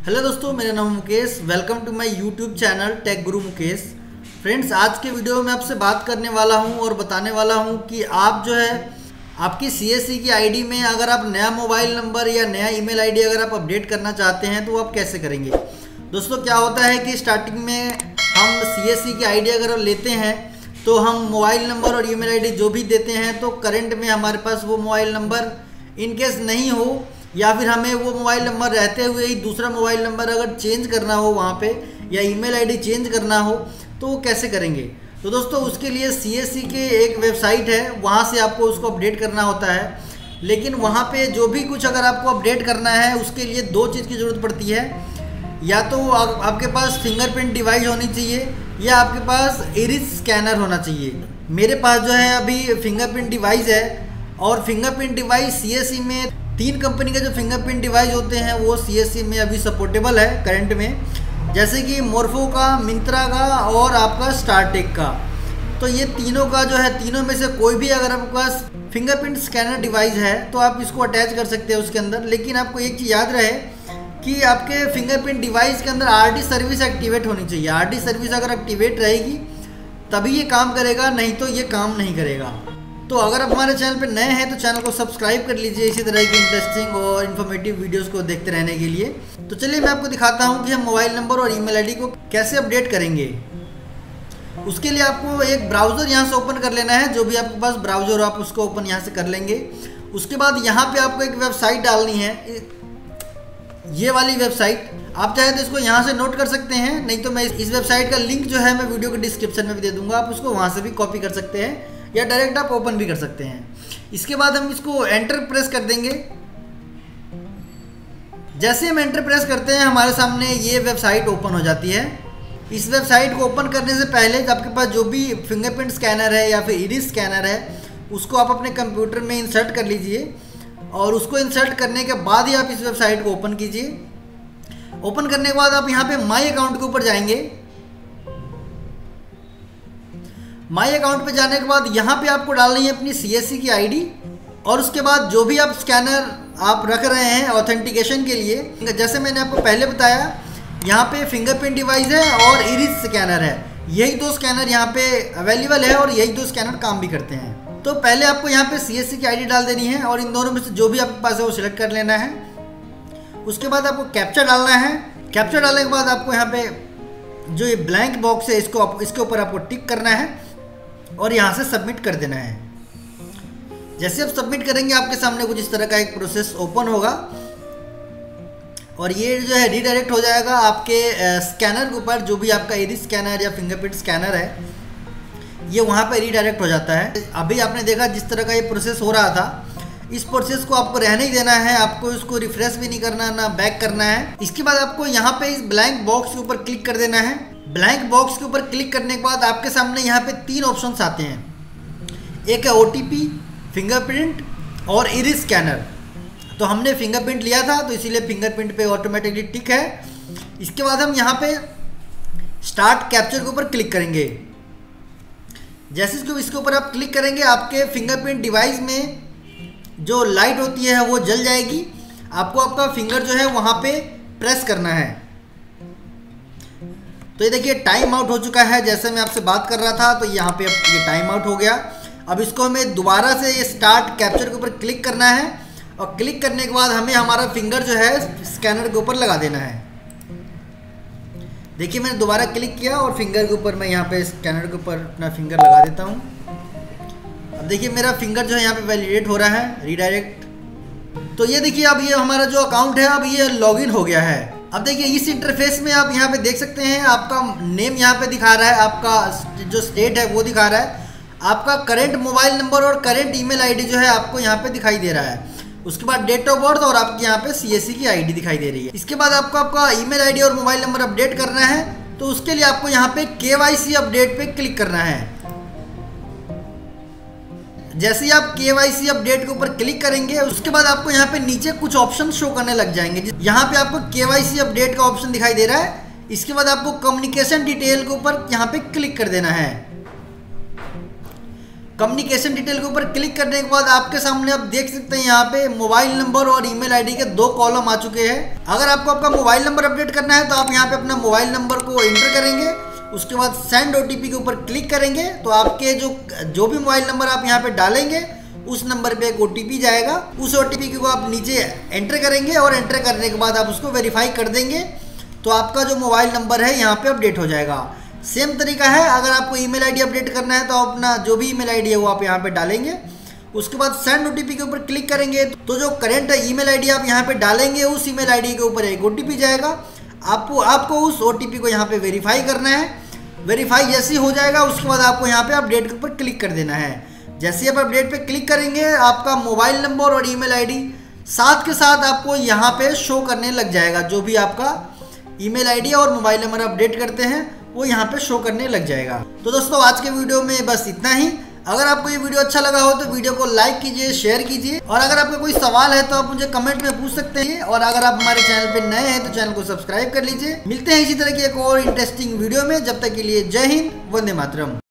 Hello दोस्तों, मेरा नाम Mukesh. Welcome to my YouTube channel tech guru Mukesh. Friends, आज के वीडियो में आपसे बात करने वाला हूं और बताने वाला हूं कि आप जो है आपकी CSC की आईडी में अगर आप नया मोबाइल नंबर या नया ईमेल आईडी अगर आप अपडेट करना चाहते हैं तो आप कैसे करेंगे। दोस्तों, क्या होता है कि स्टार्टिंग में हम CSC की आईडी अगर लेते हैं तो हम मोबाइल नंबर और ईमेल आईडी जो भी देते हैं तो करंट में हमारे पास वो मोबाइल नंबर इनकेस नहीं हो या फिर हमें वो मोबाइल नंबर रहते हुए ही दूसरा मोबाइल नंबर अगर चेंज करना हो वहाँ पे या ईमेल आईडी चेंज करना हो तो वो कैसे करेंगे। तो दोस्तों, उसके लिए CSC के एक वेबसाइट है, वहाँ से आपको उसको अपडेट करना होता है। लेकिन वहाँ पे जो भी कुछ अगर आपको अपडेट करना है उसके लिए दो चीज़ की ज़रूरत पड़ती है। या तो आपके पास फिंगरप्रिंट डिवाइस होनी चाहिए या आपके पास इरिस स्कैनर होना चाहिए। मेरे पास जो है अभी फिंगरप्रिंट डिवाइस है और फिंगरप्रिंट डिवाइस CSC में 3 कंपनी के जो फिंगरप्रिंट डिवाइस होते हैं वो CSC में अभी सपोर्टेबल है करंट में, जैसे कि मोर्फो का, मिंत्रा का और आपका स्टारटेक का। तो ये तीनों का जो है, तीनों में से कोई भी अगर आपके पास फिंगरप्रिंट स्कैनर डिवाइस है तो आप इसको अटैच कर सकते हैं उसके अंदर। लेकिन आपको एक चीज़ याद रहे कि आपके फिंगरप्रिंट डिवाइस के अंदर RD सर्विस एक्टिवेट होनी चाहिए। RD सर्विस अगर एक्टिवेट रहेगी तभी ये काम करेगा, नहीं तो ये काम नहीं करेगा। तो अगर आप हमारे चैनल पर नए हैं तो चैनल को सब्सक्राइब कर लीजिए इसी तरह की इंटरेस्टिंग और इन्फॉर्मेटिव वीडियोस को देखते रहने के लिए। तो चलिए मैं आपको दिखाता हूं कि हम मोबाइल नंबर और ईमेल आईडी को कैसे अपडेट करेंगे। उसके लिए आपको एक ब्राउज़र यहां से ओपन कर लेना है, जो भी आपके पास ब्राउज़र हो आप उसको ओपन यहां से कर लेंगे। उसके बाद यहाँ पर आपको एक वेबसाइट डालनी है, ये वाली वेबसाइट। आप चाहे तो इसको यहाँ से नोट कर सकते हैं, नहीं तो मैं इस वेबसाइट का लिंक जो है मैं वीडियो के डिस्क्रिप्शन में भी दे दूँगा, आप उसको वहाँ से भी कॉपी कर सकते हैं या डायरेक्ट आप ओपन भी कर सकते हैं। इसके बाद हम इसको एंटर प्रेस कर देंगे। जैसे हम एंटर प्रेस करते हैं हमारे सामने ये वेबसाइट ओपन हो जाती है। इस वेबसाइट को ओपन करने से पहले आपके पास जो भी फिंगरप्रिंट स्कैनर है या फिर इरिस स्कैनर है उसको आप अपने कंप्यूटर में इंसर्ट कर लीजिए और उसको इंसर्ट करने के बाद ही आप इस वेबसाइट को ओपन कीजिए। ओपन करने के बाद आप यहाँ पे माई अकाउंट के ऊपर जाएंगे। माई अकाउंट पे जाने के बाद यहाँ पे आपको डालनी है अपनी CSC की आईडी और उसके बाद जो भी आप स्कैनर आप रख रहे हैं ऑथेंटिकेशन के लिए, जैसे मैंने आपको पहले बताया, यहाँ पे फिंगरप्रिंट डिवाइस है और इरिस स्कैनर है। यही दो स्कैनर यहाँ पे अवेलेबल है और यही दो स्कैनर काम भी करते हैं। तो पहले आपको यहाँ पे CSC की आईडी डाल देनी है और इन दोनों में से जो भी आपके पास है वो सिलेक्ट कर लेना है। उसके बाद आपको कैप्चा डालना है। कैप्चा डालने के बाद आपको यहाँ पे जो ये ब्लैंक बॉक्स है इसके ऊपर आपको टिक करना है और यहाँ से सबमिट कर देना है। जैसे आप सबमिट करेंगे आपके सामने कुछ इस तरह का एक प्रोसेस ओपन होगा और ये जो है रीडायरेक्ट हो जाएगा आपके स्कैनर के ऊपर। जो भी आपका इरिस स्कैनर या फिंगरप्रिंट स्कैनर है ये वहाँ पे रीडायरेक्ट हो जाता है। अभी आपने देखा जिस तरह का ये प्रोसेस हो रहा था, इस प्रोसेस को आपको रहने ही देना है, आपको इसको रिफ्रेश भी नहीं करना, ना बैक करना है। इसके बाद आपको यहाँ पे इस ब्लैंक बॉक्स के ऊपर क्लिक कर देना है। ब्लैंक बॉक्स के ऊपर क्लिक करने के बाद आपके सामने यहाँ पे 3 ऑप्शंस आते हैं। एक है OTP, फिंगरप्रिंट और इरिस स्कैनर। तो हमने फिंगरप्रिंट लिया था तो इसीलिए फिंगरप्रिंट पे ऑटोमेटिकली टिक है। इसके बाद हम यहाँ पे स्टार्ट कैप्चर के ऊपर क्लिक करेंगे। जैसे इसके ऊपर आप क्लिक करेंगे आपके फिंगरप्रिंट डिवाइस में जो लाइट होती है वो जल जाएगी। आपको आपका फिंगर जो है वहाँ पे प्रेस करना है। तो ये देखिए टाइम आउट हो चुका है। जैसे मैं आपसे बात कर रहा था तो यहाँ पे अब ये टाइम आउट हो गया। अब इसको हमें दोबारा से ये स्टार्ट कैप्चर के ऊपर क्लिक करना है और क्लिक करने के बाद हमें हमारा फिंगर जो है स्कैनर के ऊपर लगा देना है। देखिए मैंने दोबारा क्लिक किया और फिंगर के ऊपर मैं यहाँ पे स्कैनर के ऊपर अपना फिंगर लगा देता हूँ। अब देखिए मेरा फिंगर जो है यहाँ पे वैलिडेट हो रहा है, रीडायरेक्ट। तो ये देखिए अब ये हमारा जो अकाउंट है अब ये लॉगिन हो गया है। अब देखिए इस इंटरफेस में आप यहाँ पे देख सकते हैं आपका नेम यहाँ पे दिखा रहा है, आपका जो स्टेट है वो दिखा रहा है, आपका करंट मोबाइल नंबर और करंट ईमेल आईडी जो है आपको यहाँ पे दिखाई दे रहा है। उसके बाद डेट ऑफ बर्थ और आपकी यहाँ पे CSC की आईडी दिखाई दे रही है। इसके बाद आपको आपका ईमेल आईडी और मोबाइल नंबर अपडेट करना है तो उसके लिए आपको यहाँ पे KYC अपडेट पे क्लिक करना है। जैसे ही आप KYC अपडेट के ऊपर क्लिक करेंगे उसके बाद आपको यहाँ पे नीचे कुछ ऑप्शन शो करने लग जाएंगे। यहाँ पे आपको KYC अपडेट का ऑप्शन दिखाई दे रहा है। इसके बाद आपको कम्युनिकेशन डिटेल के ऊपर यहाँ पे क्लिक कर देना है। कम्युनिकेशन डिटेल के ऊपर क्लिक करने के बाद आपके सामने आप देख सकते हैं यहाँ पे मोबाइल नंबर और ईमेल आईडी के 2 कॉलम आ चुके हैं। अगर आपको आपका मोबाइल नंबर अपडेट करना है तो आप यहाँ पे अपना मोबाइल नंबर को एंटर करेंगे, उसके बाद सेंड ओटीपी के ऊपर क्लिक करेंगे तो आपके जो भी मोबाइल नंबर आप यहाँ पे डालेंगे उस नंबर पे एक ओटीपी जाएगा। उस ओटीपी को आप नीचे एंटर करेंगे और एंटर करने के बाद आप उसको वेरीफाई कर देंगे तो आपका जो मोबाइल नंबर है यहाँ पे अपडेट हो जाएगा। सेम तरीका है, अगर आपको ईमेल आईडी अपडेट करना है तो आप अपना जो भी ईमेल आईडी है वो आप यहाँ पे डालेंगे, उसके बाद सेंड ओटीपी के ऊपर क्लिक करेंगे तो जो करंट ईमेल आईडी आप यहाँ पे डालेंगे उस ईमेल आईडी के ऊपर एक ओटीपी जाएगा। आपको उस ओटीपी को यहाँ पे वेरीफाई करना है। वेरीफाई जैसे ही हो जाएगा उसके बाद आपको यहाँ पे अपडेट के ऊपर क्लिक कर देना है। जैसे आप अपडेट पे क्लिक करेंगे आपका मोबाइल नंबर और ईमेल आईडी साथ के साथ आपको यहाँ पे शो करने लग जाएगा। जो भी आपका ईमेल आईडी और मोबाइल नंबर अपडेट करते हैं वो यहाँ पे शो करने लग जाएगा। तो दोस्तों आज के वीडियो में बस इतना ही। अगर आपको ये वीडियो अच्छा लगा हो तो वीडियो को लाइक कीजिए, शेयर कीजिए और अगर आपका कोई सवाल है तो आप मुझे कमेंट में पूछ सकते हैं। और अगर आप हमारे चैनल पे नए हैं तो चैनल को सब्सक्राइब कर लीजिए। मिलते हैं इसी तरह की एक और इंटरेस्टिंग वीडियो में, जब तक के लिए जय हिंद, वंदे मातरम।